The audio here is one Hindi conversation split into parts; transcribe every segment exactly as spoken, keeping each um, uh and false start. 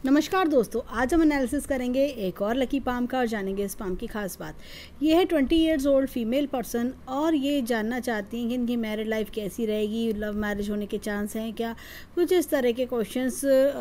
नमस्कार दोस्तों, आज हम एनालिसिस करेंगे एक और लकी पाम का और जानेंगे इस पाम की खास बात। ये है twenty years old female person और ये जानना चाहती हैं कि इनकी मैरिड लाइफ कैसी रहेगी, लव मैरिज होने के चांस हैं क्या, कुछ इस तरह के क्वेश्चंस।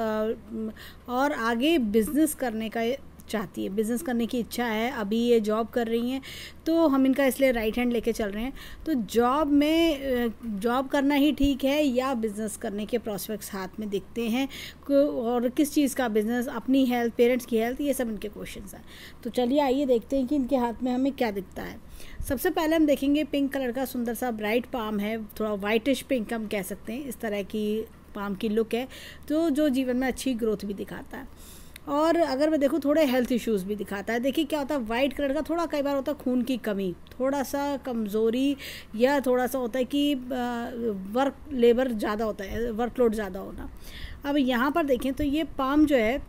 और आगे बिजनेस करने का चाहती है, बिज़नेस करने की इच्छा है। अभी ये जॉब कर रही हैं तो हम इनका इसलिए राइट हैंड लेके चल रहे हैं। तो जॉब में जॉब करना ही ठीक है या बिज़नेस करने के प्रोस्पेक्ट्स हाथ में दिखते हैं, और किस चीज़ का बिज़नेस, अपनी हेल्थ, पेरेंट्स की हेल्थ, ये सब इनके क्वेश्चंस हैं। तो चलिए आइए देखते हैं कि इनके हाथ में हमें क्या दिखता है। सबसे पहले हम देखेंगे पिंक कलर का सुंदर सा ब्राइट पाम है, थोड़ा वाइटिश पिंक हम कह सकते हैं। इस तरह की पाम की लुक है तो जो जीवन में अच्छी ग्रोथ भी दिखाता है। और अगर मैं देखूँ थोड़े हेल्थ इश्यूज़ भी दिखाता है। देखिए क्या होता है, वाइट कलर का थोड़ा कई बार होता है खून की कमी, थोड़ा सा कमज़ोरी, या थोड़ा सा होता है कि वर्क लेबर ज़्यादा होता है, वर्कलोड ज़्यादा होना। अब यहाँ पर देखें तो ये पाम जो है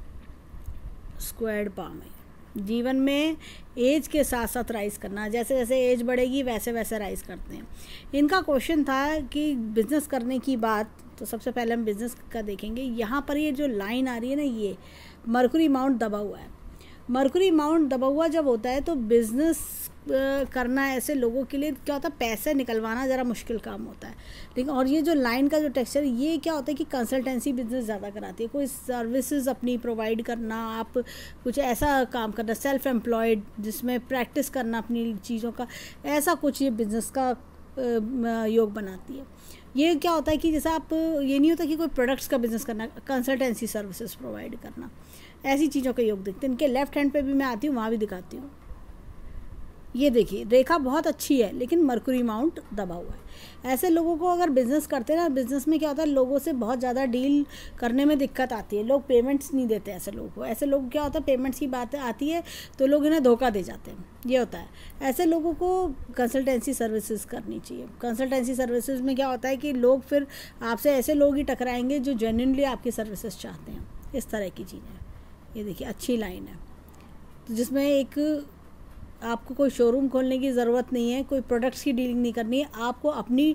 स्क्वायर्ड पाम है। जीवन में एज के साथ साथ राइज करना, जैसे जैसे एज बढ़ेगी वैसे वैसे राइज करते हैं। इनका क्वेश्चन था कि बिज़नेस करने की बात, तो सबसे पहले हम बिज़नेस का देखेंगे। यहाँ पर ये जो लाइन आ रही है ना, ये मरकुरी माउंट दबा हुआ है। मरकुरी माउंट दबा हुआ जब होता है तो बिज़नेस करना ऐसे लोगों के लिए क्या होता है, पैसे निकलवाना ज़रा मुश्किल काम होता है। लेकिन और ये जो लाइन का जो टेक्सचर, ये क्या होता है कि कंसल्टेंसी बिजनेस ज़्यादा कराती है, कोई सर्विसेज अपनी प्रोवाइड करना, आप कुछ ऐसा काम करना, सेल्फ एम्प्लॉयड जिसमें प्रैक्टिस करना अपनी चीज़ों का, ऐसा कुछ ये बिज़नेस का योग बनाती है। ये क्या होता है कि जैसा आप, ये नहीं होता कि कोई प्रोडक्ट्स का बिज़नेस करना, कंसल्टेंसी सर्विसेज प्रोवाइड करना, ऐसी चीज़ों का योग दिखते हैं। इनके लेफ्ट हैंड पे भी मैं आती हूँ, वहाँ भी दिखाती हूँ। ये देखिए रेखा बहुत अच्छी है लेकिन मरकुरी माउंट दबा हुआ है। ऐसे लोगों को अगर बिज़नेस करते हैं ना, बिज़नेस में क्या होता है, लोगों से बहुत ज़्यादा डील करने में दिक्कत आती है, लोग पेमेंट्स नहीं देते ऐसे लोगों को। ऐसे लोग क्या होता है, पेमेंट्स की बात आती है तो लोग इन्हें धोखा दे जाते हैं, ये होता है। ऐसे लोगों को कंसल्टेंसी सर्विसेज करनी चाहिए। कंसल्टेंसी सर्विसेज में क्या होता है कि लोग फिर आपसे ऐसे लोग ही टकराएंगे जो जेन्युइनली आपकी सर्विसेज चाहते हैं, इस तरह की चीज़ें। ये देखिए अच्छी लाइन है, तो जिसमें एक आपको कोई शोरूम खोलने की ज़रूरत नहीं है, कोई प्रोडक्ट्स की डीलिंग नहीं करनी है, आपको अपनी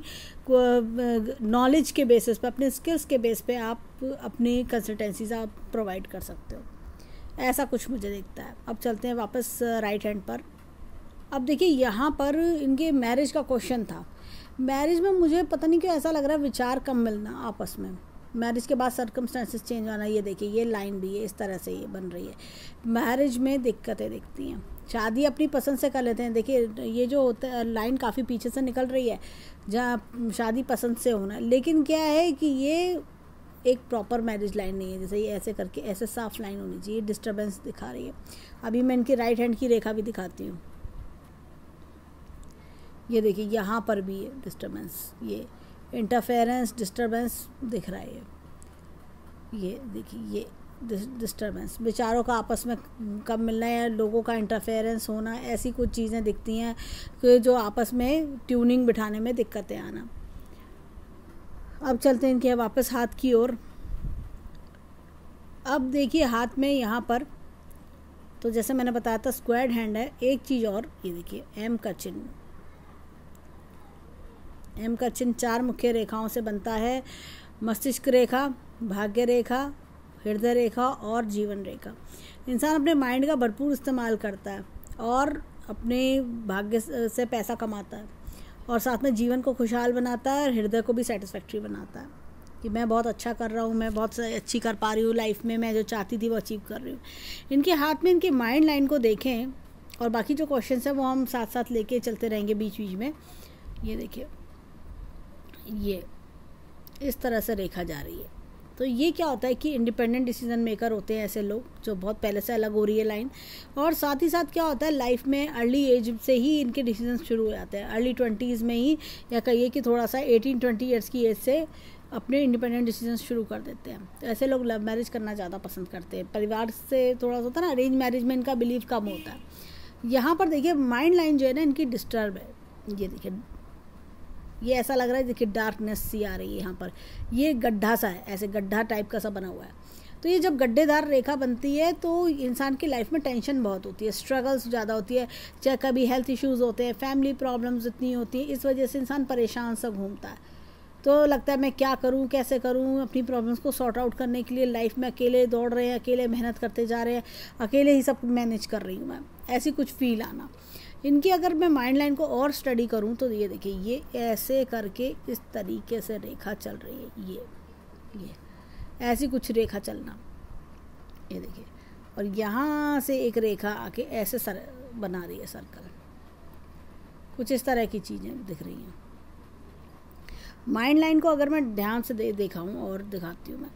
नॉलेज के बेसिस पे, अपने स्किल्स के बेस पे आप अपनी कंसल्टेंसीज आप प्रोवाइड कर सकते हो। ऐसा कुछ मुझे दिखता है। अब चलते हैं वापस राइट हैंड पर। अब देखिए यहाँ पर इनके मैरिज का क्वेश्चन था। मैरिज में मुझे पता नहीं क्यों ऐसा लग रहा है विचार कम मिलना आपस में, मैरिज के बाद सर्कमस्टेंसेस चेंज होना। ये देखिए ये लाइन भी है, इस तरह से ये बन रही है। मैरिज में दिक्कतें दिखती हैं। शादी अपनी पसंद से कर लेते हैं। देखिए ये जो होता है लाइन काफ़ी पीछे से निकल रही है, जहाँ शादी पसंद से होना, लेकिन क्या है कि ये एक प्रॉपर मैरिज लाइन नहीं है। जैसे ये ऐसे करके ऐसे साफ लाइन होनी चाहिए, डिस्टर्बेंस दिखा रही है। अभी मैं इनकी राइट हैंड की रेखा भी दिखाती हूँ। ये देखिए यहाँ पर भी है डिस्टर्बेंस, ये इंटरफेरेंस डिस्टर्बेंस दिख रहा है। ये देखिए ये डिस्टर्बेंस, विचारों का आपस में कब मिलना है, लोगों का इंटरफेरेंस होना, ऐसी कुछ चीज़ें दिखती हैं कि जो आपस में ट्यूनिंग बिठाने में दिक्कतें आना। अब चलते हैं इनके वापस हाथ की ओर। अब देखिए हाथ में यहाँ पर, तो जैसे मैंने बताया था स्क्वायर्ड हैंड है। एक चीज़ और, ये देखिए एम का चिन्ह। एम का चिन्ह चार मुख्य रेखाओं से बनता है, मस्तिष्क रेखा, भाग्य रेखा, हृदय रेखा और जीवन रेखा। इंसान अपने माइंड का भरपूर इस्तेमाल करता है और अपने भाग्य से पैसा कमाता है, और साथ में जीवन को खुशहाल बनाता है और हृदय को भी सेटिस्फैक्ट्री बनाता है कि मैं बहुत अच्छा कर रहा हूँ, मैं बहुत अच्छी कर पा रही हूँ लाइफ में, मैं जो चाहती थी वो अचीव कर रही हूँ। इनके हाथ में इनकी माइंड लाइन को देखें, और बाकी जो क्वेश्चन है वो हम साथ साथ लेके चलते रहेंगे बीच बीच में। ये देखिए ये इस तरह से रेखा जा रही है। तो ये क्या होता है कि इंडिपेंडेंट डिसीजन मेकर होते हैं ऐसे लोग, जो बहुत पहले से अलग हो रही है लाइन। और साथ ही साथ क्या होता है, लाइफ में अर्ली एज से ही इनके डिसीजन शुरू हो जाते हैं, अर्ली ट्वेंटीज़ में ही, या कहिए कि थोड़ा सा एटीन ट्वेंटी ईयर्स की एज से अपने इंडिपेंडेंट डिसीजन शुरू कर देते हैं। तो ऐसे लोग लव मैरिज करना ज़्यादा पसंद करते हैं। परिवार से थोड़ा सा होता है ना, अरेंज मैरिज में इनका बिलीव कम होता है। यहाँ पर देखिए माइंड लाइन जो है ना इनकी डिस्टर्ब है। ये देखिए ये ऐसा लग रहा है, देखिए डार्कनेस सी आ रही है यहाँ पर, ये गड्ढा सा है, ऐसे गड्ढा टाइप का सा बना हुआ है। तो ये जब गड्ढेदार रेखा बनती है तो इंसान की लाइफ में टेंशन बहुत होती है, स्ट्रगल्स ज़्यादा होती है, चाहे कभी हेल्थ इश्यूज़ होते हैं, फैमिली प्रॉब्लम्स इतनी होती हैं, इस वजह से इंसान परेशान सा घूमता है। तो लगता है मैं क्या करूं, कैसे करूं, अपनी प्रॉब्लम्स को सॉर्ट आउट करने के लिए लाइफ में अकेले दौड़ रहे हैं, अकेले मेहनत करते जा रहे हैं, अकेले ही सब मैनेज कर रही हूँ मैं, ऐसी कुछ फील आना। इनकी अगर मैं माइंड लाइन को और स्टडी करूं तो ये देखिए, ये ऐसे करके इस तरीके से रेखा चल रही है, ये ये ऐसी कुछ रेखा चलना, ये देखिए, और यहाँ से एक रेखा आके ऐसे सर बना रही है सर्कल, कुछ इस तरह की चीज़ें दिख रही हैं। माइंड लाइन को अगर मैं ध्यान से दे देखा हूँ और दिखाती हूँ मैं,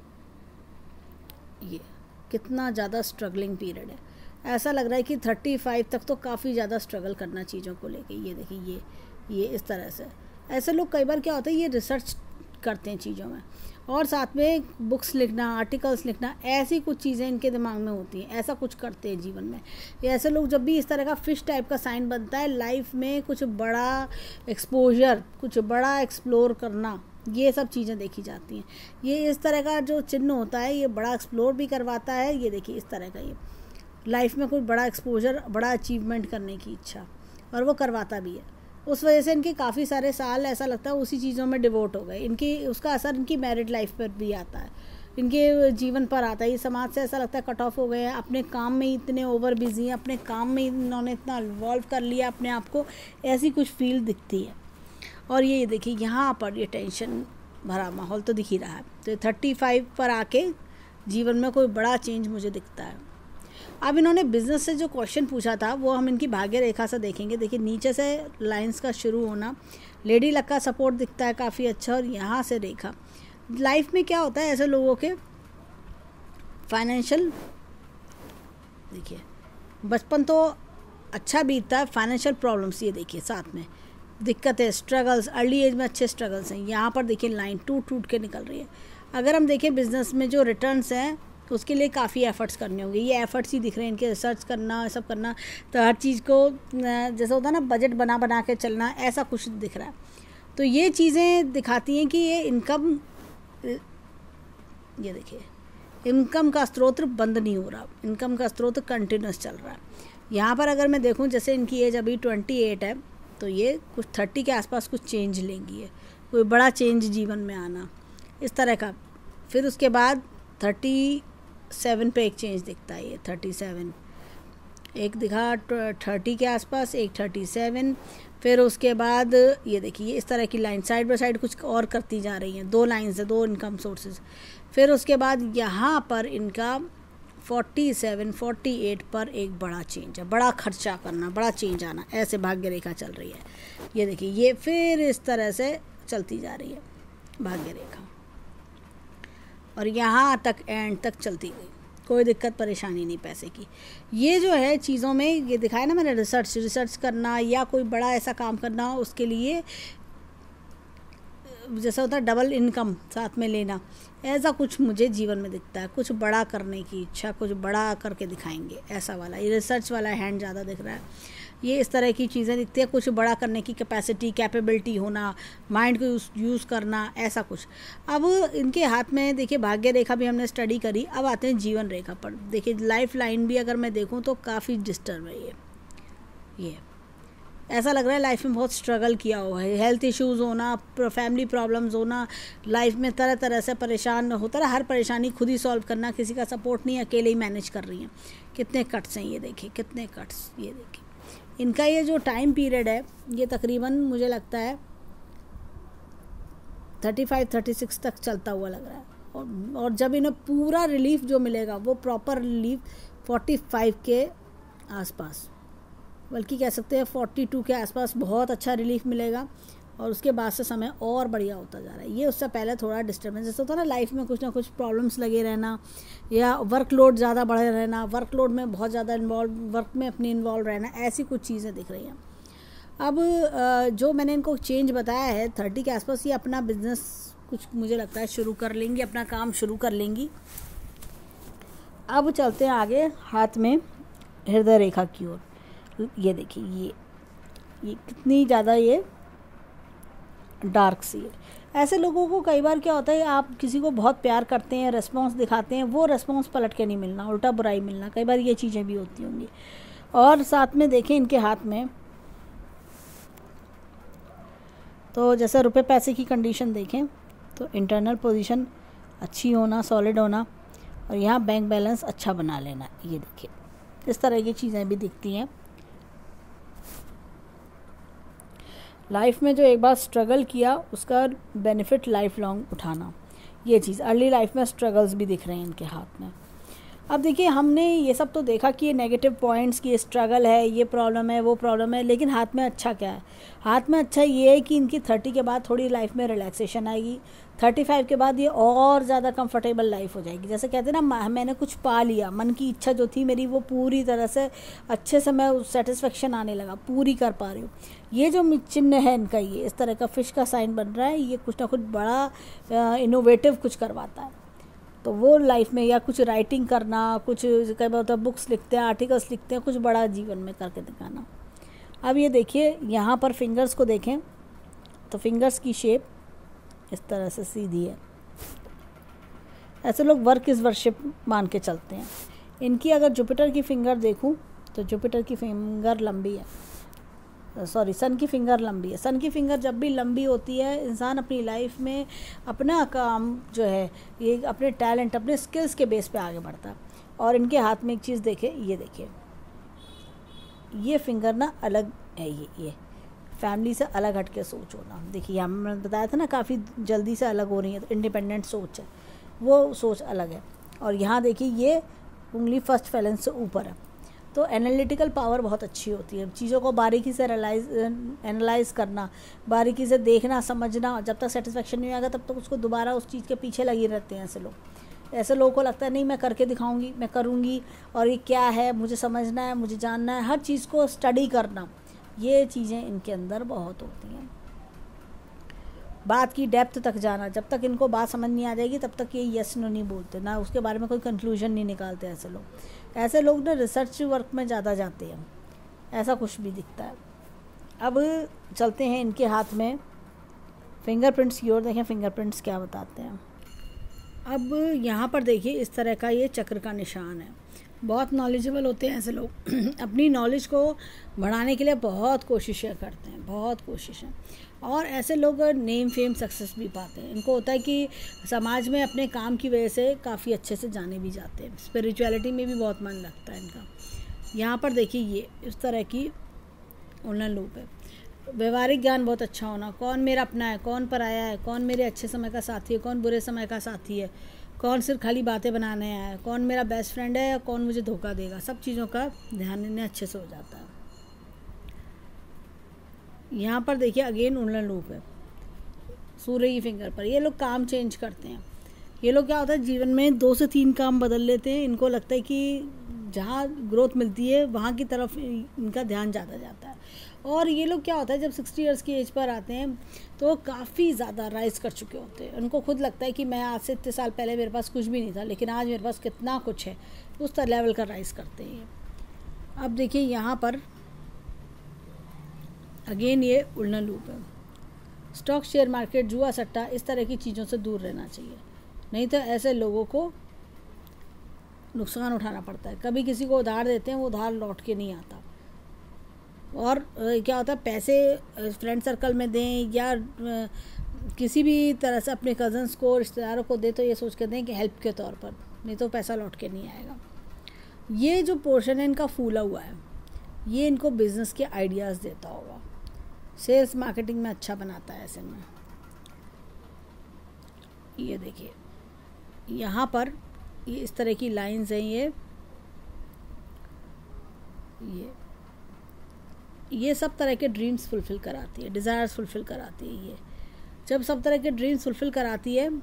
ये कितना ज़्यादा स्ट्रगलिंग पीरियड है। ऐसा लग रहा है कि थर्टी फाइव तक तो काफ़ी ज़्यादा स्ट्रगल करना चीज़ों को लेके। ये देखिए, ये ये इस तरह से, ऐसे लोग कई बार क्या होता है, ये रिसर्च करते हैं चीज़ों में, और साथ में बुक्स लिखना, आर्टिकल्स लिखना, ऐसी कुछ चीज़ें इनके दिमाग में होती हैं, ऐसा कुछ करते हैं जीवन में। ये ऐसे लोग जब भी इस तरह का फिश टाइप का साइन बनता है, लाइफ में कुछ बड़ा एक्सपोजर, कुछ बड़ा एक्सप्लोर करना, ये सब चीज़ें देखी जाती हैं। ये इस तरह का जो चिन्ह होता है, ये बड़ा एक्सप्लोर भी करवाता है। ये देखिए, इस तरह का, ये लाइफ में कोई बड़ा एक्सपोजर, बड़ा अचीवमेंट करने की इच्छा, और वो करवाता भी है। उस वजह से इनके काफ़ी सारे साल ऐसा लगता है उसी चीज़ों में डिवोट हो गए। इनकी उसका असर इनकी मैरिड लाइफ पर भी आता है, इनके जीवन पर आता है। ये समाज से ऐसा लगता है कट ऑफ हो गए हैं, अपने काम में इतने ओवर बिजी हैं, अपने काम में इन्होंने इतना इन्वॉल्व कर लिया अपने आप को, ऐसी कुछ फील दिखती है। और ये देखिए, यहाँ पर ये टेंशन भरा माहौल तो दिख ही रहा है। तो थर्टी फाइव पर आके जीवन में कोई बड़ा चेंज मुझे दिखता है। अब इन्होंने बिज़नेस से जो क्वेश्चन पूछा था वो हम इनकी भाग्य रेखा से देखेंगे। देखिए, नीचे से लाइंस का शुरू होना, लेडी लक का सपोर्ट दिखता है काफ़ी अच्छा, और यहाँ से रेखा। लाइफ में क्या होता है ऐसे लोगों के, फाइनेंशियल, देखिए बचपन तो अच्छा बीतता है, फाइनेंशियल प्रॉब्लम्स ये देखिए साथ में दिक्कतें, स्ट्रगल्स, अर्ली एज में अच्छे स्ट्रगल्स हैं। यहाँ पर देखिए लाइन टूट टूट के निकल रही है। अगर हम देखें बिज़नेस में जो रिटर्न्स हैं उसके लिए काफ़ी एफ़र्ट्स करने होंगे, ये एफ़र्ट्स ही दिख रहे हैं इनके, रिसर्च करना, सब करना, तो हर चीज़ को जैसा होता है ना बजट बना बना के चलना, ऐसा कुछ दिख रहा है। तो ये चीज़ें दिखाती हैं कि ये इनकम, ये देखिए इनकम का स्रोत बंद नहीं हो रहा, इनकम का स्रोत कंटिन्यूस चल रहा है। यहाँ पर अगर मैं देखूँ, जैसे इनकी एज अभी ट्वेंटी एट है, तो ये कुछ थर्टी के आसपास कुछ चेंज लेंगी, है कोई बड़ा चेंज जीवन में आना इस तरह का। फिर उसके बाद थर्टी सेवन पे एक चेंज दिखता है, ये थर्टी सेवन एक दिखा, थर्टी के आसपास एक थर्टी सेवन। फिर उसके बाद ये देखिए इस तरह की लाइन साइड बाय साइड कुछ और करती जा रही हैं, दो लाइन्स है, दो इनकम सोर्सेज। फिर उसके बाद यहाँ पर इनका फोर्टी सेवन फोर्टी एट पर एक बड़ा चेंज है, बड़ा खर्चा करना, बड़ा चेंज आना, ऐसे भाग्य रेखा चल रही है। ये देखिए, ये फिर इस तरह से चलती जा रही है भाग्य रेखा, और यहाँ तक एंड तक चलती गई, कोई दिक्कत परेशानी नहीं पैसे की। ये जो है चीज़ों में ये दिखाया ना मैंने, रिसर्च रिसर्च करना या कोई बड़ा ऐसा काम करना, उसके लिए जैसा होता है डबल इनकम साथ में लेना, ऐसा कुछ मुझे जीवन में दिखता है। कुछ बड़ा करने की इच्छा, कुछ बड़ा करके दिखाएंगे, ऐसा वाला ये रिसर्च वाला हैंड ज़्यादा दिख रहा है। ये इस तरह की चीज़ें दिखती है, कुछ बड़ा करने की कैपेसिटी, कैपेबिलिटी होना, माइंड को यूज़ यूज़ करना, ऐसा कुछ। अब इनके हाथ में देखिए भाग्य रेखा भी हमने स्टडी करी, अब आते हैं जीवन रेखा पर। देखिए लाइफ लाइन भी अगर मैं देखूँ तो काफ़ी डिस्टर्ब है। ये ये ऐसा लग रहा है लाइफ में बहुत स्ट्रगल किया हुआ है, हेल्थ इश्यूज़ होना, फैमिली प्रॉब्लम्स होना, लाइफ में तरह तरह से परेशान होता है, हर परेशानी खुद ही सॉल्व करना, किसी का सपोर्ट नहीं, अकेले ही मैनेज कर रही हैं। कितने कट्स हैं ये देखिए, कितने कट्स, ये देखिए इनका ये जो टाइम पीरियड है ये तकरीबन मुझे लगता है थर्टी फाइव थर्टी सिक्स तक चलता हुआ लग रहा है। और, और जब इन्हें पूरा रिलीफ जो मिलेगा वो प्रॉपर रिलीफ फोर्टी फाइव के आसपास, बल्कि कह सकते हैं फोर्टी टू के आसपास बहुत अच्छा रिलीफ मिलेगा, और उसके बाद से समय और बढ़िया होता जा रहा है। ये उससे पहले थोड़ा डिस्टर्बेंस जैसे होता है ना, लाइफ में कुछ ना कुछ प्रॉब्लम्स लगे रहना, या वर्कलोड ज़्यादा बढ़े रहना, वर्कलोड में बहुत ज़्यादा इन्वॉल्व, वर्क में अपनी इन्वॉल्व रहना, ऐसी कुछ चीज़ें दिख रही हैं। अब जो मैंने इनको चेंज बताया है थर्टी के आसपास, ये अपना बिजनेस कुछ मुझे लगता है शुरू कर लेंगी, अपना काम शुरू कर लेंगी। अब चलते हैं आगे हाथ में हृदय रेखा की ओर। ये देखिए ये ये कितनी ज़्यादा ये डार्क सी है। ऐसे लोगों को कई बार क्या होता है, आप किसी को बहुत प्यार करते हैं, रिस्पॉन्स दिखाते हैं, वो रिस्पॉन्स पलट के नहीं मिलना, उल्टा बुराई मिलना, कई बार ये चीज़ें भी होती होंगी। और साथ में देखें इनके हाथ में तो जैसे रुपए पैसे की कंडीशन देखें तो इंटरनल पोजीशन अच्छी होना, सॉलिड होना, और यहाँ बैंक बैलेंस अच्छा बना लेना। ये देखिए इस तरह की चीज़ें भी दिखती हैं। लाइफ में जो एक बार स्ट्रगल किया उसका बेनिफिट लाइफ लॉन्ग उठाना, ये चीज़। अर्ली लाइफ में स्ट्रगल्स भी दिख रहे हैं इनके हाथ में। अब देखिए हमने ये सब तो देखा कि ये नेगेटिव पॉइंट्स की स्ट्रगल है, ये प्रॉब्लम है, वो प्रॉब्लम है, लेकिन हाथ में अच्छा क्या है? हाथ में अच्छा ये है कि इनकी थर्टी के बाद थोड़ी लाइफ में रिलैक्सेशन आएगी, थर्टी फाइव के बाद ये और ज़्यादा कंफर्टेबल लाइफ हो जाएगी। जैसे कहते हैं ना, मैंने कुछ पा लिया, मन की इच्छा जो थी मेरी वो पूरी तरह से अच्छे से मैं सेटिस्फेक्शन आने लगा, पूरी कर पा रही हूँ। ये जो चिन्ह है इनका, ये इस तरह का फिश का साइन बन रहा है, ये कुछ ना कुछ बड़ा इनोवेटिव कुछ करवाता है। तो वो लाइफ में या कुछ राइटिंग करना, कुछ कई बार होता है बुक्स लिखते हैं, आर्टिकल्स लिखते हैं, कुछ बड़ा जीवन में करके दिखाना। अब ये देखिए यहाँ पर फिंगर्स को देखें तो फिंगर्स की शेप इस तरह से सीधी है। ऐसे लोग वर्क इज़ वर्शिप मान के चलते हैं। इनकी अगर जुपिटर की फिंगर देखूं तो जुपिटर की फिंगर लंबी है, सॉरी सन की फिंगर लंबी है। सन की फिंगर जब भी लंबी होती है, इंसान अपनी लाइफ में अपना काम जो है ये अपने टैलेंट, अपने स्किल्स के बेस पे आगे बढ़ता है। और इनके हाथ में एक चीज़ देखे, ये देखिए ये फिंगर ना अलग है, ये ये फैमिली से अलग हट के सोच होना। देखिए यहाँ मैंने बताया था ना काफ़ी जल्दी से अलग हो रही है, तो इंडिपेंडेंट सोच है, वो सोच अलग है। और यहाँ देखिए ये उंगली फर्स्ट फैलेंस से ऊपर है। तो एनालिटिकल पावर बहुत अच्छी होती है, चीज़ों को बारीकी से एनालाइज एनालाइज करना, बारीकी से देखना, समझना। जब तक सेटिस्फेक्शन नहीं आएगा तब तक उसको दोबारा उस चीज़ के पीछे लगे रहते हैं ऐसे लोग। ऐसे लोगों को लगता है नहीं मैं करके दिखाऊंगी, मैं करूंगी, और ये क्या है मुझे समझना है, मुझे जानना है, हर चीज़ को स्टडी करना, ये चीज़ें इनके अंदर बहुत होती हैं। बात की डेप्थ तक जाना, जब तक इनको बात समझ नहीं आ जाएगी तब तक ये यस नो नहीं बोलते, ना उसके बारे में कोई कंक्लूजन नहीं निकालते। ऐसे लोग ऐसे लोग ना रिसर्च वर्क में ज़्यादा जाते हैं, ऐसा कुछ भी दिखता है। अब चलते हैं इनके हाथ में फिंगरप्रिंट्स की ओर, देखें फिंगरप्रिंट्स क्या बताते हैं। अब यहाँ पर देखिए इस तरह का ये चक्र का निशान है। बहुत नॉलेजेबल होते हैं ऐसे लोग अपनी नॉलेज को बढ़ाने के लिए बहुत कोशिशें करते हैं, बहुत कोशिशें। और ऐसे लोग नेम फेम सक्सेस भी पाते हैं। इनको होता है कि समाज में अपने काम की वजह से काफ़ी अच्छे से जाने भी जाते हैं। स्पिरिचुअलिटी में भी बहुत मन लगता है इनका। यहाँ पर देखिए ये इस तरह की उन्नत लूप है। व्यवहारिक ज्ञान बहुत अच्छा होना, कौन मेरा अपना है, कौन पराया है, कौन मेरे अच्छे समय का साथी है, कौन बुरे समय का साथी है, कौन सिर्फ खाली बातें बनाने आया है, कौन मेरा बेस्ट फ्रेंड है या कौन मुझे धोखा देगा, सब चीज़ों का ध्यान इन्हें अच्छे से हो जाता है। यहाँ पर देखिए अगेन उन्नत लूप है सूर्य की फिंगर पर। ये लोग काम चेंज करते हैं। ये लोग क्या होता है जीवन में दो से तीन काम बदल लेते हैं। इनको लगता है कि जहाँ ग्रोथ मिलती है वहाँ की तरफ इनका ध्यान ज़्यादा जाता है। और ये लोग क्या होता है जब सिक्सटी ईयर्स की एज पर आते हैं तो काफ़ी ज़्यादा राइज कर चुके होते हैं। उनको खुद लगता है कि मैं आज से इतने साल पहले मेरे पास कुछ भी नहीं था, लेकिन आज मेरे पास कितना कुछ है, उस तरह लेवल का राइज करते हैं। अब देखिए यहाँ पर अगेन ये उल्लन लूप है। स्टॉक, शेयर मार्केट, जुआ सट्टा, इस तरह की चीज़ों से दूर रहना चाहिए, नहीं तो ऐसे लोगों को नुकसान उठाना पड़ता है। कभी किसी को उधार देते हैं, वो उधार लौट के नहीं आता। और क्या होता है पैसे फ्रेंड सर्कल में दें या किसी भी तरह से अपने कज़न्स को, रिश्तेदारों को दें तो ये सोच के दें कि हेल्प के तौर पर, नहीं तो पैसा लौट के नहीं आएगा। ये जो पोर्शन है इनका फूला हुआ है, ये इनको बिज़नेस के आइडियाज़ देता होगा, सेल्स मार्केटिंग में अच्छा बनाता है ऐसे में। ये देखिए यहाँ पर ये इस तरह की लाइंस हैं, ये ये ये सब तरह के ड्रीम्स फुलफ़िल कराती है, डिज़ायर्स फुलफ़िल कराती है। ये जब सब तरह के ड्रीम्स फुलफ़िल कराती है।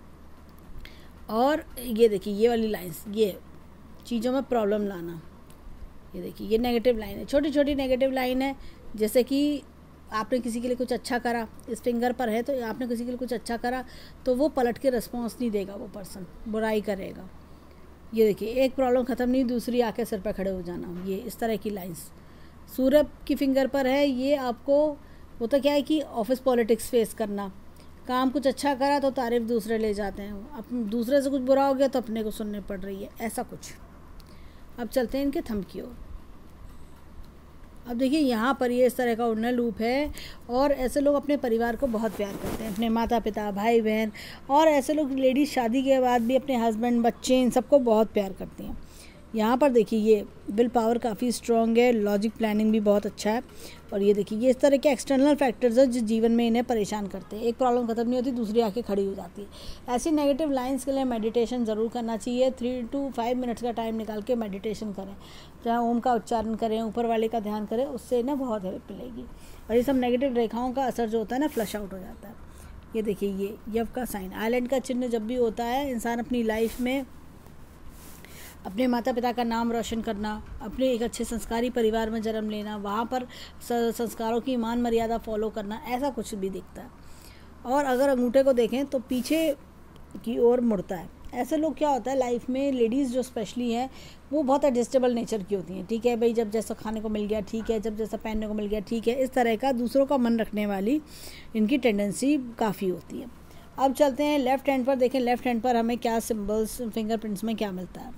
और ये देखिए ये वाली लाइंस, ये चीज़ों में प्रॉब्लम लाना, ये देखिए ये नेगेटिव लाइन है, छोटी छोटी नेगेटिव लाइन है। जैसे कि आपने किसी के लिए कुछ अच्छा करा, इस फिंगर पर है तो आपने किसी के लिए कुछ अच्छा करा तो वो पलट के रिस्पॉन्स नहीं देगा, वो पर्सन बुराई करेगा। ये देखिए एक प्रॉब्लम ख़त्म नहीं, दूसरी आके सिर पर खड़े हो जाना, ये इस तरह की लाइंस। सूर्य की फिंगर पर है, ये आपको होता क्या है कि ऑफिस पॉलिटिक्स फेस करना, काम कुछ अच्छा करा तो तारीफ दूसरे ले जाते हैं, अब दूसरे से कुछ बुरा हो गया तो अपने को सुनने पड़ रही है, ऐसा कुछ। अब चलते हैं इनके थंब की ओर। अब देखिए यहाँ पर ये इस तरह का उड़ना लूप है, और ऐसे लोग अपने परिवार को बहुत प्यार करते हैं, अपने माता पिता, भाई बहन, और ऐसे लोग लेडीज शादी के बाद भी अपने हस्बैंड, बच्चे, इन सबको बहुत प्यार करती हैं। यहाँ पर देखिए ये विल पावर काफ़ी स्ट्रॉन्ग है, लॉजिक प्लानिंग भी बहुत अच्छा है, और ये देखिए ये इस तरह के एक्सटर्नल फैक्टर्स हैं जो जीवन में इन्हें परेशान करते हैं। एक प्रॉब्लम खत्म नहीं होती, दूसरी आके खड़ी हो जाती है। ऐसी नेगेटिव लाइंस के लिए मेडिटेशन ज़रूर करना चाहिए। थ्री टू फाइव मिनट्स का टाइम निकाल के मेडिटेशन करें, चाहे ओम का उच्चारण करें, ऊपर वाले का ध्यान करें, उससे इन्हें बहुत हेल्प मिलेगी, और ये सब नेगेटिव रेखाओं का असर जो होता है ना, फ्लश आउट हो जाता है। ये देखिए ये यव का साइन, आइलैंड का चिन्ह जब भी होता है, इंसान अपनी लाइफ में अपने माता पिता का नाम रोशन करना, अपने एक अच्छे संस्कारी परिवार में जन्म लेना, वहाँ पर संस्कारों की मान मर्यादा फॉलो करना, ऐसा कुछ भी दिखता है। और अगर अंगूठे को देखें तो पीछे की ओर मुड़ता है। ऐसे लोग क्या होता है लाइफ में, लेडीज़ जो स्पेशली हैं वो बहुत एडजस्टेबल नेचर की होती हैं। ठीक है भाई, जब जैसा खाने को मिल गया ठीक है, जब जैसा पहनने को मिल गया ठीक है, इस तरह का दूसरों का मन रखने वाली इनकी टेंडेंसी काफ़ी होती है। अब चलते हैं लेफ़्ट हैंड पर। देखें लेफ़्ट हैंड पर हमें क्या सिम्बल्स, फिंगरप्रिंट्स में क्या मिलता है।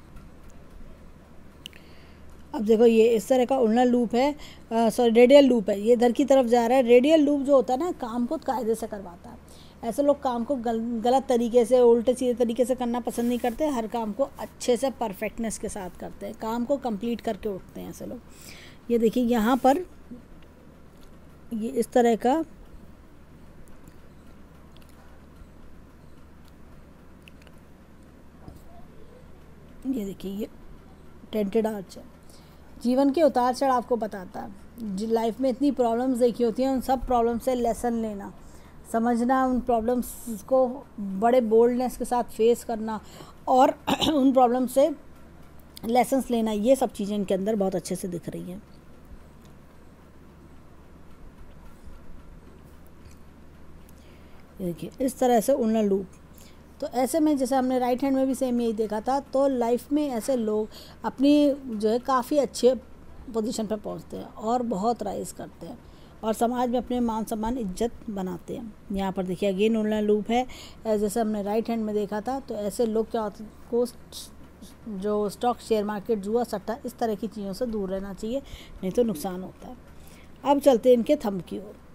अब देखो ये इस तरह का उड़ना लूप है, सॉरी रेडियल लूप है, ये इधर की तरफ जा रहा है। रेडियल लूप जो होता है ना, काम को कायदे से करवाता है। ऐसे लोग काम को गल, गलत तरीके से, उल्टे सीधे तरीके से करना पसंद नहीं करते, हर काम को अच्छे से परफेक्टनेस के साथ करते हैं, काम को कंप्लीट करके उठते हैं ऐसे लोग। ये देखिए यहाँ पर ये इस तरह का ये देखिए ये टेंटेड आर्च है, जीवन के उतार चढ़ाव को बताता है। जो लाइफ में इतनी प्रॉब्लम्स देखी होती हैं, उन सब प्रॉब्लम से लेसन लेना, समझना, उन प्रॉब्लम्स को बड़े बोल्डनेस के साथ फेस करना, और उन प्रॉब्लम से लेसन्स लेना, ये सब चीज़ें इनके अंदर बहुत अच्छे से दिख रही हैं। देखिए इस तरह से उड़ना लूप। तो ऐसे में जैसे हमने राइट हैंड में भी सेम यही देखा था, तो लाइफ में ऐसे लोग अपनी जो है काफ़ी अच्छे पोजीशन पर पहुंचते हैं और बहुत राइज करते हैं, और समाज में अपने मान सम्मान, इज्जत बनाते हैं। यहाँ पर देखिए अगेन उड़ना लूप है, जैसे हमने राइट हैंड में देखा था। तो ऐसे लोग क्या होते को जो स्टॉक, शेयर मार्केट, जुआ, सट्टा, इस तरह की चीज़ों से दूर रहना चाहिए, नहीं तो नुकसान होता है। अब चलते हैं इनके थंब की ओर।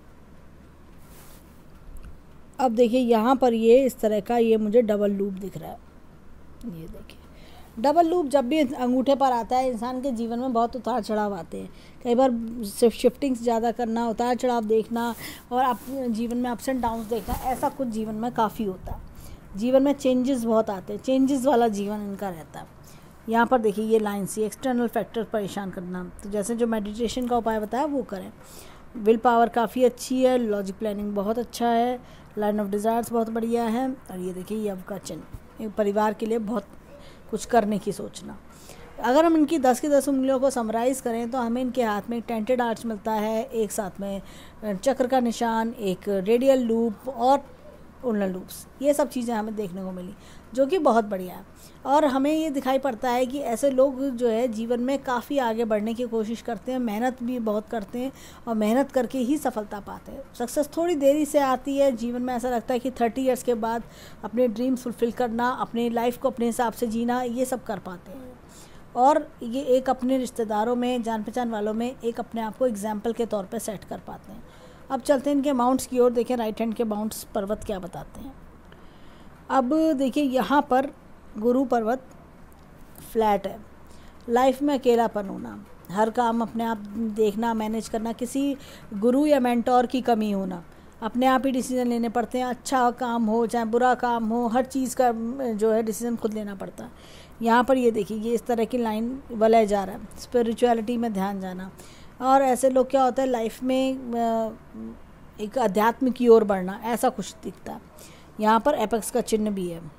अब देखिए यहाँ पर ये इस तरह का ये मुझे डबल लूप दिख रहा है। ये देखिए डबल लूप जब भी अंगूठे पर आता है, इंसान के जीवन में बहुत उतार चढ़ाव आते हैं। कई बार शिफ्टिंग्स ज़्यादा करना, उतार चढ़ाव देखना, और अपने जीवन में अप्स एंड डाउन्स देखना, ऐसा कुछ जीवन में काफ़ी होता है। जीवन में चेंजेस बहुत आते हैं, चेंजेस वाला जीवन इनका रहता है। यहाँ पर देखिए ये लाइन सी, एक्सटर्नल फैक्टर परेशान करना, तो जैसे जो मेडिटेशन का उपाय बताया वो करें। विल पावर काफ़ी अच्छी है, लॉजिक प्लानिंग बहुत अच्छा है, लाइन ऑफ डिज़ायर्स बहुत बढ़िया है, और ये देखिए यव का चिन्ह, परिवार के लिए बहुत कुछ करने की सोचना। अगर हम इनकी दस की दस उंगलियों को समराइज़ करें तो हमें इनके हाथ में एक टेंटेड आर्च मिलता है, एक साथ में चक्र का निशान, एक रेडियल लूप और उड़ना लूप्स, ये सब चीज़ें हमें देखने को मिली, जो कि बहुत बढ़िया है। और हमें ये दिखाई पड़ता है कि ऐसे लोग जो है जीवन में काफ़ी आगे बढ़ने की कोशिश करते हैं, मेहनत भी बहुत करते हैं, और मेहनत करके ही सफलता पाते हैं। सक्सेस थोड़ी देरी से आती है जीवन में, ऐसा लगता है कि थर्टी इयर्स के बाद अपने ड्रीम्स फुलफ़िल करना, अपनी लाइफ को अपने हिसाब से जीना, ये सब कर पाते हैं। और ये एक अपने रिश्तेदारों में, जान पहचान वालों में एक अपने आप को एग्जाम्पल के तौर पर सेट कर पाते हैं। अब चलते हैं इनके माउंट्स की ओर। देखें राइट हैंड के माउंट्स पर्वत क्या बताते हैं। अब देखिए यहाँ पर गुरु पर्वत फ्लैट है, लाइफ में अकेलापन होना, हर काम अपने आप देखना, मैनेज करना, किसी गुरु या मेंटोर की कमी होना, अपने आप ही डिसीजन लेने पड़ते हैं, अच्छा काम हो चाहे बुरा काम हो, हर चीज़ का जो है डिसीजन खुद लेना पड़ता है। यहाँ पर ये देखिए ये इस तरह की लाइन वलय जा रहा है, स्पिरिचुअलिटी में ध्यान जाना, और ऐसे लोग क्या होता है लाइफ में एक अध्यात्म की ओर बढ़ना, ऐसा कुछ दिखता है। यहाँ पर एपेक्स का चिन्ह भी है,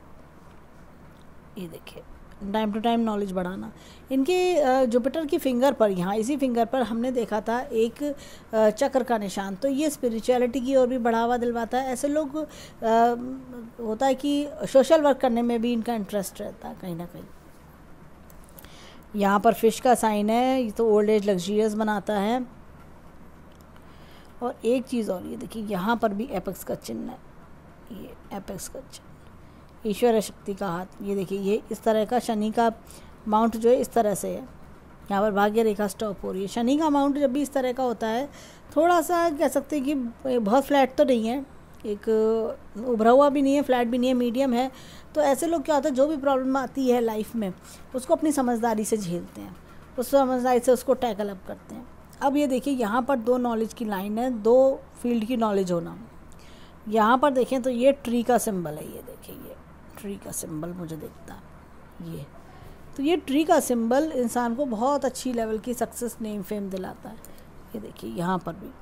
ये देखिए टाइम टू टाइम नॉलेज बढ़ाना। इनके जुपिटर की फिंगर पर, यहाँ इसी फिंगर पर हमने देखा था एक चक्र का निशान, तो ये स्पिरिचुअलिटी की ओर भी बढ़ावा दिलवाता है। ऐसे लोग आ, होता है कि सोशल वर्क करने में भी इनका इंटरेस्ट रहता है कहीं ना कहीं। यहाँ पर फिश का साइन है, ये तो ओल्ड एज लग्जरियस बनाता है। और एक चीज़ और, ये देखिए यहाँ पर भी एपेक्स का चिन्ह है, ये एपेक्स का चिन्ह, ईश्वर शक्ति का हाथ। ये देखिए ये इस तरह का शनि का माउंट जो है इस तरह से है, यहाँ पर भाग्य रेखा स्टॉप हो रही है। शनि का अमाउंट जब भी इस तरह का होता है, थोड़ा सा कह सकते हैं कि बहुत फ्लैट तो नहीं है, एक उभरा हुआ भी नहीं है, फ्लैट भी नहीं है, मीडियम है। तो ऐसे लोग क्या होता है, जो भी प्रॉब्लम आती है लाइफ में उसको अपनी समझदारी से झेलते हैं, उस समझदारी से उसको टैकल अप करते हैं। अब ये देखिए यहाँ पर दो नॉलेज की लाइन है, दो फील्ड की नॉलेज होना। यहाँ पर देखें तो ये ट्री का सिंबल है, ये देखिए ये ट्री का सिंबल मुझे दिखता है ये। तो ये ट्री का सिंबल इंसान को बहुत अच्छी लेवल की सक्सेस, नेम, फेम दिलाता है। ये देखिए यहाँ पर भी,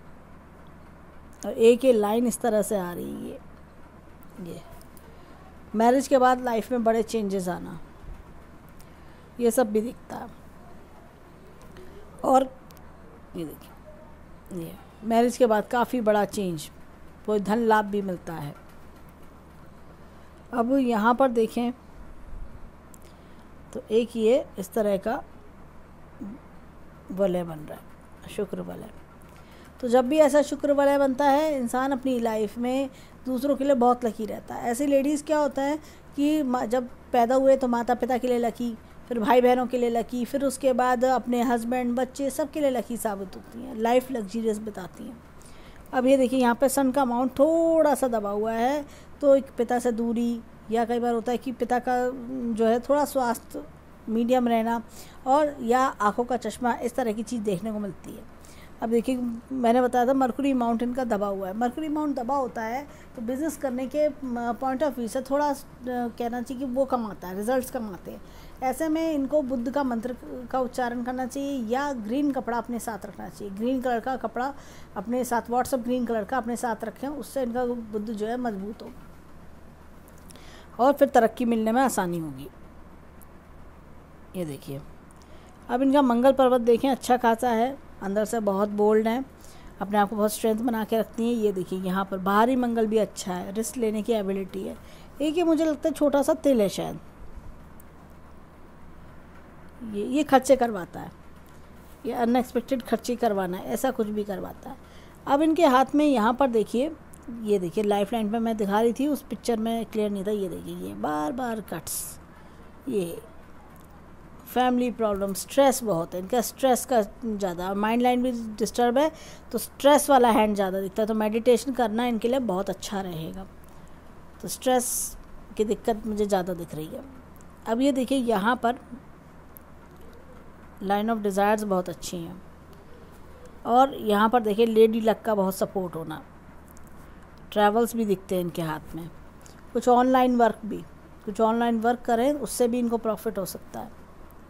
और एक ये लाइन इस तरह से आ रही है, ये ये मैरिज के बाद लाइफ में बड़े चेंजेस आना, ये सब भी दिखता है। और ये देखिए ये मैरिज के बाद काफ़ी बड़ा चेंज, कोई धन लाभ भी मिलता है। अब यहाँ पर देखें तो एक ये इस तरह का वलय बन रहा है, शुक्र वलय। तो जब भी ऐसा शुक्र वलय बनता है, इंसान अपनी लाइफ में दूसरों के लिए बहुत लकी रहता है। ऐसी लेडीज़ क्या होता है कि जब पैदा हुए तो माता पिता के लिए लकी, फिर भाई बहनों के लिए लकी, फिर उसके बाद अपने हस्बैंड, बच्चे, सब के लिए लकी साबित होती हैं, लाइफ लग्जरियस बिताती हैं। अब ये देखिए यहाँ पे सन का अमाउंट थोड़ा सा दबा हुआ है, तो एक पिता से दूरी, या कई बार होता है कि पिता का जो है थोड़ा स्वास्थ्य मीडियम रहना, और या आँखों का चश्मा, इस तरह की चीज़ देखने को मिलती है। अब देखिए मैंने बताया था मरकरी अमाउंट इनका दबा हुआ है। मरकरी अमाउंट दबा होता है तो बिज़नेस करने के पॉइंट ऑफ व्यू से थोड़ा कहना चाहिए कि वो कमाता है, रिजल्ट्स कमाते हैं। ऐसे में इनको बुद्ध का मंत्र का उच्चारण करना चाहिए, या ग्रीन कपड़ा अपने साथ रखना चाहिए। ग्रीन कलर का कपड़ा अपने साथ, व्हाट्सअप ग्रीन कलर का अपने साथ रखें, उससे इनका बुद्ध जो है मजबूत हो, और फिर तरक्की मिलने में आसानी होगी। ये देखिए अब इनका मंगल पर्वत देखें, अच्छा खासा है, अंदर से बहुत बोल्ड है, अपने आप को बहुत स्ट्रेंथ बना के रखती हैं। ये देखिए यहाँ पर बाहरी मंगल भी अच्छा है, रिस्क लेने की एबिलिटी है। एक ये मुझे लगता है छोटा सा तिल है शायद, ये ये खर्चे करवाता है, ये अनएक्सपेक्टेड खर्चे करवाना है, ऐसा कुछ भी करवाता है। अब इनके हाथ में यहाँ पर देखिए, ये देखिए लाइफ लाइन पे मैं दिखा रही थी, उस पिक्चर में क्लियर नहीं था। ये देखिए ये बार बार कट्स, ये फैमिली प्रॉब्लम, स्ट्रेस बहुत है इनका, स्ट्रेस का ज़्यादा, माइंड लाइन भी डिस्टर्ब है, तो स्ट्रेस वाला हैंड ज़्यादा दिखता है। तो मेडिटेशन करना इनके लिए बहुत अच्छा रहेगा। तो स्ट्रेस की दिक्कत मुझे ज़्यादा दिख रही है। अब ये देखिए यहाँ पर लाइन ऑफ डिज़ायर्स बहुत अच्छी हैं, और यहाँ पर देखिए लेडी लक का बहुत सपोर्ट होना, ट्रैवल्स भी दिखते हैं इनके हाथ में, कुछ ऑनलाइन वर्क भी, कुछ ऑनलाइन वर्क करें उससे भी इनको प्रॉफिट हो सकता है।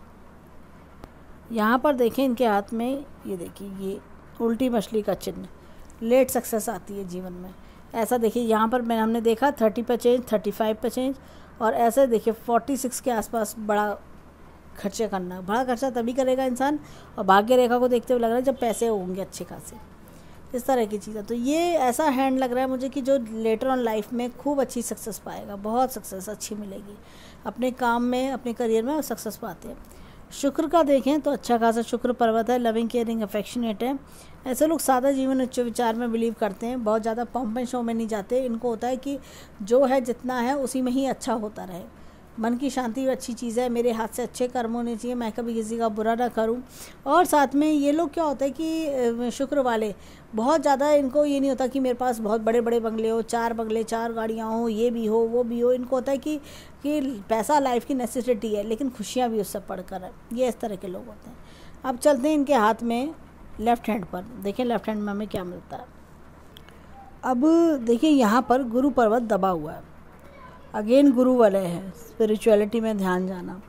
यहाँ पर देखें इनके हाथ में, ये देखिए ये उल्टी मछली का चिन्ह, लेट सक्सेस आती है जीवन में। ऐसा देखिए यहाँ पर मैंने हमने देखा थर्टी पे चेंज, थर्टी फाइव पे चेंज, और ऐसे देखिए फोर्टी सिक्स के आसपास बड़ा खर्चे करना। बड़ा खर्चा तभी करेगा इंसान, और भाग्य रेखा को देखते हुए लग रहा है जब पैसे होंगे अच्छे खासे, इस तरह की चीज़ें। तो ये ऐसा हैंड लग रहा है मुझे कि जो लेटर ऑन लाइफ में खूब अच्छी सक्सेस पाएगा, बहुत सक्सेस अच्छी मिलेगी अपने काम में, अपने करियर में सक्सेस पाते हैं। शुक्र का देखें तो अच्छा खासा शुक्र पर्वत है, लविंग, केयरिंग, अफेक्शनेट है। ऐसे लोग सादा जीवन उच्च विचार में बिलीव करते हैं, बहुत ज़्यादा पम्प एंड शो में नहीं जाते। इनको होता है कि जो है जितना है उसी में ही अच्छा होता रहे, मन की शांति अच्छी चीज़ है, मेरे हाथ से अच्छे कर्म होने चाहिए, मैं कभी किसी का बुरा ना करूं। और साथ में ये लोग क्या होता है कि शुक्र वाले बहुत ज़्यादा, इनको ये नहीं होता कि मेरे पास बहुत बड़े बड़े बंगले हो, चार बंगले, चार गाड़ियाँ हो, ये भी हो वो भी हो। इनको होता है कि कि पैसा लाइफ की नेसेसिटी है, लेकिन खुशियाँ भी उससे पढ़कर है। ये इस तरह के लोग होते हैं। अब चलते हैं इनके हाथ में लेफ़्ट हैंड पर, देखें लेफ़्ट हैंड में हमें क्या मिलता है। अब देखिए यहाँ पर गुरु पर्वत दबा हुआ है, अगेन गुरु वलय है, स्पिरिचुअलिटी में ध्यान जाना।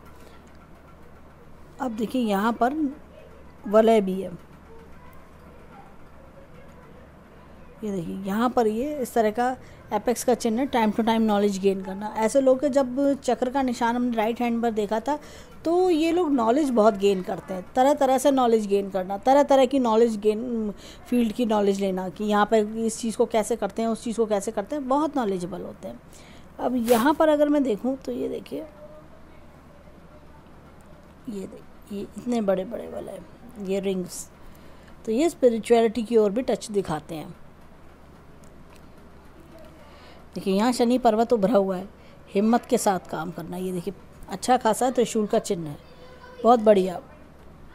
अब देखिए यहाँ पर वलय भी है, ये देखिए यहाँ पर ये इस तरह का एपेक्स का चिन्ह, time to time knowledge gain करना। ऐसे लोग के जब चक्र का निशान हमने राइट हैंड पर देखा था, तो ये लोग नॉलेज बहुत गेन करते हैं, तरह तरह से नॉलेज गेन करना, तरह तरह की नॉलेज गेन, फील्ड की नॉलेज लेना कि यहाँ पर इस चीज़ को कैसे करते हैं, उस चीज़ को कैसे करते हैं, बहुत नॉलेजेबल होते हैं। अब यहाँ पर अगर मैं देखूँ तो ये देखिए, ये देखिए ये इतने बड़े बड़े वाले ये रिंग्स, तो ये स्पिरिचुअलिटी की ओर भी टच दिखाते हैं। देखिए यहाँ शनि पर्वत उभरा हुआ है, हिम्मत के साथ काम करना। ये देखिए अच्छा खासा त्रिशूल का चिन्ह है, बहुत बढ़िया।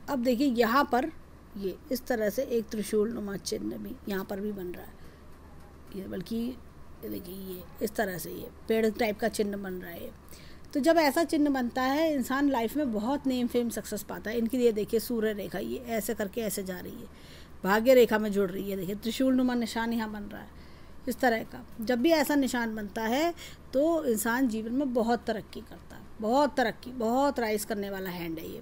अब देखिए यहाँ पर ये इस तरह से एक त्रिशूल नुमा चिन्ह भी यहाँ पर भी बन रहा है, ये बल्कि देखिए ये इस तरह से ये पेड़ टाइप का चिन्ह बन रहा है। तो जब ऐसा चिन्ह बनता है इंसान लाइफ में बहुत नेम फेम सक्सेस पाता है। इनकी ये देखिए सूर्य रेखा ये ऐसे करके ऐसे जा रही है, भाग्य रेखा में जुड़ रही है। देखिए त्रिशूल नुमा निशान यहाँ बन रहा है इस तरह का। जब भी ऐसा निशान बनता है तो इंसान जीवन में बहुत तरक्की करता है, बहुत तरक्की, बहुत राइज करने वाला हैंड है ये।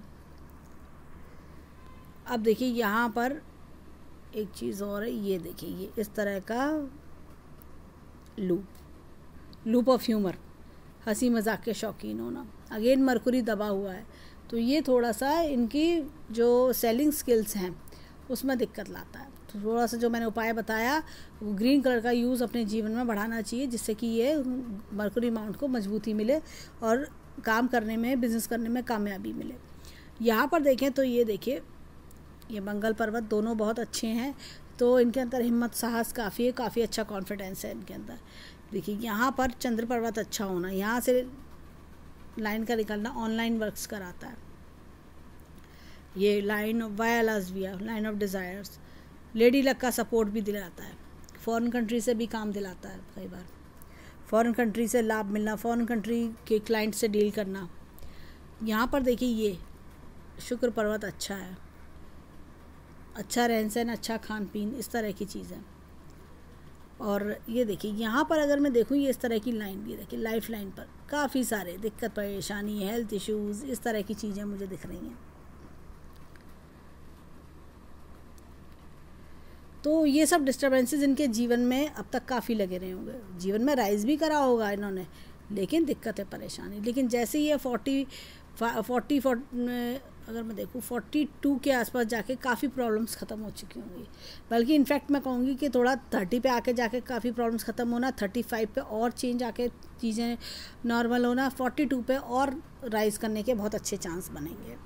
अब देखिए यहाँ पर एक चीज़ और है, ये देखिए ये इस तरह का लूप, लूप ऑफ ह्यूमर, हंसी मजाक के शौकीन होना। अगेन मरकुरी दबा हुआ है तो ये थोड़ा सा इनकी जो सेलिंग स्किल्स हैं उसमें दिक्कत लाता है। तो थोड़ा सा जो मैंने उपाय बताया वो ग्रीन कलर का यूज़ अपने जीवन में बढ़ाना चाहिए, जिससे कि ये मरकुरी माउंट को मजबूती मिले और काम करने में, बिजनेस करने में कामयाबी मिले। यहाँ पर देखें तो ये देखिए ये मंगल पर्वत दोनों बहुत अच्छे हैं, तो इनके अंदर हिम्मत साहस काफ़ी है, काफ़ी अच्छा कॉन्फिडेंस है इनके अंदर। देखिए यहाँ पर चंद्र पर्वत अच्छा होना, यहाँ से लाइन का निकलना ऑनलाइन वर्क्स कराता है। ये लाइन ऑफ वायालाजविया, line of desires, lady luck का सपोर्ट भी दिलाता है। फॉरेन कंट्री से भी काम दिलाता है, कई बार फॉरेन कंट्री से लाभ मिलना, फॉरेन कंट्री के क्लाइंट से डील करना। यहाँ पर देखिए ये शुक्र पर्वत अच्छा है, अच्छा रहन सहन, अच्छा खान पीन, इस तरह की चीज़ें। और ये देखिए यहाँ पर अगर मैं देखूँ ये इस तरह की लाइन भी देखिए, लाइफ लाइन पर काफ़ी सारे दिक्कत, परेशानी, हेल्थ इश्यूज़, इस तरह की चीज़ें मुझे दिख रही हैं। तो ये सब डिस्टर्बेंसेस इनके जीवन में अब तक काफ़ी लगे रहे होंगे। जीवन में राइज भी करा होगा इन्होंने, लेकिन दिक्कत है, परेशानी। लेकिन जैसे ये फोर्टी फोर्टी अगर मैं देखूँ फोर्टी टू के आसपास जाके काफ़ी प्रॉब्लम्स ख़त्म हो चुकी होंगी। बल्कि इनफैक्ट मैं कहूँगी कि थोड़ा थर्टी पे आके जाके काफ़ी प्रॉब्लम्स ख़त्म होना, थर्टी फाइव पे और चेंज आके चीज़ें नॉर्मल होना, फोर्टी टू पे और राइज करने के बहुत अच्छे चांस बनेंगे।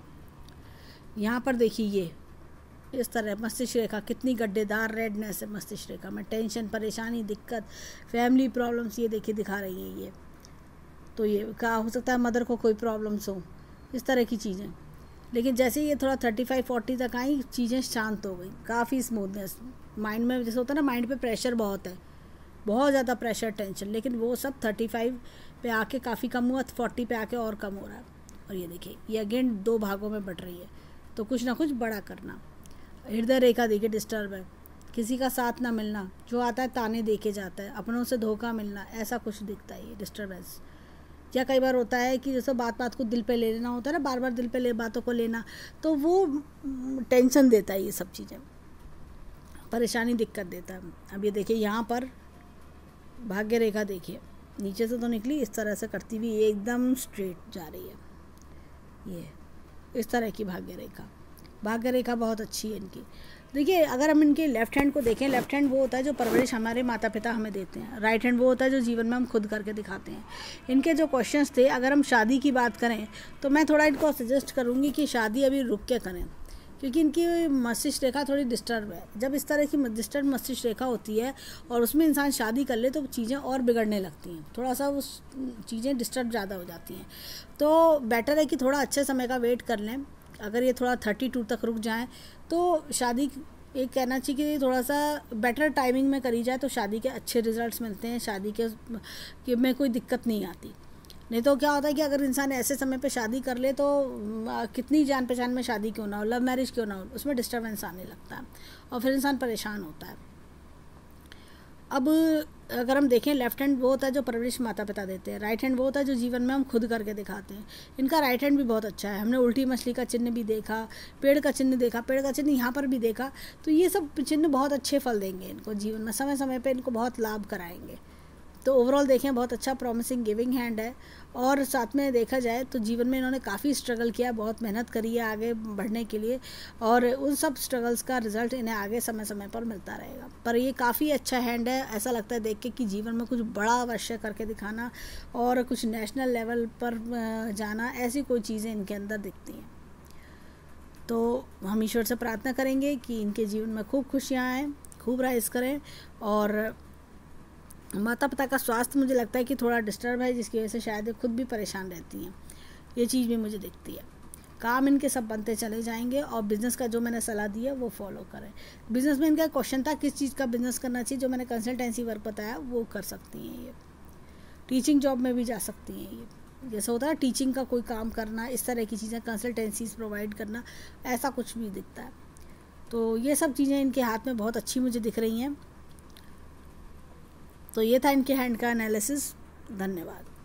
यहाँ पर देखिए ये इस तरह मस्तिष्क रेखा कितनी गड्ढेदार रेडनेस है मस्तिष्क रेखा में, टेंशन, परेशानी, दिक्कत, फैमिली प्रॉब्लम्स ये देखिए दिखा रही हैं ये। तो ये क्या हो सकता है मदर को कोई प्रॉब्लम्स हो, इस तरह की चीज़ें। लेकिन जैसे ये थोड़ा थर्टी फाइव फोर्टी तक आई चीज़ें शांत हो गई, काफ़ी स्मूथनेस माइंड में। जैसे होता है ना माइंड पे प्रेशर बहुत है, बहुत ज़्यादा प्रेशर, टेंशन, लेकिन वो सब थर्टी फाइव पे आके काफ़ी कम हुआ, फोर्टी पे आके और कम हो रहा है। और ये देखिए ये अगेन दो भागों में बढ़ रही है, तो कुछ ना कुछ बड़ा करना। हृदय रेखा देखिए डिस्टर्ब है, किसी का साथ ना मिलना, जो आता है ताने देके जाता है, अपनों से धोखा मिलना, ऐसा कुछ दिखता है ये डिस्टर्बेंस। या कई बार होता है कि जैसे बात बात को दिल पे ले लेना होता है ना, बार बार दिल पे ले बातों को लेना, तो वो टेंशन देता है, ये सब चीज़ें परेशानी, दिक्कत देता है। अब ये देखिए यहाँ पर भाग्य रेखा देखिए नीचे से तो निकली, इस तरह से करती हुई एकदम स्ट्रेट जा रही है। ये इस तरह की भाग्य रेखा, भाग्य रेखा बहुत अच्छी है इनकी। देखिए अगर हम इनके लेफ्ट हैंड को देखें, लेफ्ट हैंड वो होता है जो परवरिश हमारे माता पिता हमें देते हैं, राइट हैंड वो होता है जो जीवन में हम खुद करके दिखाते हैं। इनके जो क्वेश्चंस थे, अगर हम शादी की बात करें तो मैं थोड़ा इनको सजेस्ट करूँगी कि शादी अभी रुक के करें, क्योंकि इनकी मस्तिष्क रेखा थोड़ी डिस्टर्ब है। जब इस तरह की डिस्टर्ब मस्तिष्क रेखा होती है और उसमें इंसान शादी कर ले तो चीज़ें और बिगड़ने लगती हैं, थोड़ा सा उस चीज़ें डिस्टर्ब ज़्यादा हो जाती हैं। तो बेटर है कि थोड़ा अच्छे समय का वेट कर लें। अगर ये थोड़ा थर्टी टू तक रुक जाएं तो शादी, एक कहना चाहिए कि थोड़ा सा बेटर टाइमिंग में करी जाए तो शादी के अच्छे रिजल्ट्स मिलते हैं, शादी के कि में कोई दिक्कत नहीं आती। नहीं तो क्या होता है कि अगर इंसान ऐसे समय पे शादी कर ले तो कितनी जान पहचान में शादी क्यों ना हो, लव मैरिज क्यों ना हो, उसमें डिस्टर्बेंस आने लगता है और फिर इंसान परेशान होता है। अब अगर हम देखें लेफ्ट हैंड वो होता है जो परवरिश माता पिता देते हैं, राइट हैंड वो होता है जो जीवन में हम खुद करके दिखाते हैं। इनका राइट हैंड भी बहुत अच्छा है, हमने उल्टी मछली का चिन्ह भी देखा, पेड़ का चिन्ह देखा, पेड़ का चिन्ह यहाँ पर भी देखा, तो ये सब चिन्ह बहुत अच्छे फल देंगे इनको जीवन में, समय समय पे इनको बहुत लाभ कराएंगे। तो ओवरऑल देखें बहुत अच्छा प्रॉमिसिंग गिविंग हैंड है। और साथ में देखा जाए तो जीवन में इन्होंने काफ़ी स्ट्रगल किया, बहुत मेहनत करी है आगे बढ़ने के लिए, और उन सब स्ट्रगल्स का रिजल्ट इन्हें आगे समय समय पर मिलता रहेगा। पर ये काफ़ी अच्छा हैंड है, ऐसा लगता है देख के कि जीवन में कुछ बड़ा अवश्य करके दिखाना और कुछ नेशनल लेवल पर जाना, ऐसी कोई चीज़ें इनके अंदर दिखती हैं। तो हम ईश्वर से प्रार्थना करेंगे कि इनके जीवन में खूब खुशियाँ आएँ, खूब राइज करें। और माता पिता का स्वास्थ्य मुझे लगता है कि थोड़ा डिस्टर्ब है, जिसकी वजह से शायद खुद भी परेशान रहती हैं, ये चीज़ भी मुझे दिखती है। काम इनके सब बनते चले जाएंगे और बिज़नेस का जो मैंने सलाह दी है वो फॉलो करें। बिज़नेस में इनका क्वेश्चन था किस चीज़ का बिज़नेस करना चाहिए, जो मैंने कंसल्टेंसी वर्क बताया वो कर सकती हैं। ये टीचिंग जॉब में भी जा सकती हैं। ये जैसे होता है टीचिंग का कोई काम करना, इस तरह की चीज़ें, कंसल्टेंसीज प्रोवाइड करना, ऐसा कुछ भी दिखता है। तो ये सब चीज़ें इनके हाथ में बहुत अच्छी मुझे दिख रही हैं। तो ये था इनके हैंड का एनालिसिस। धन्यवाद।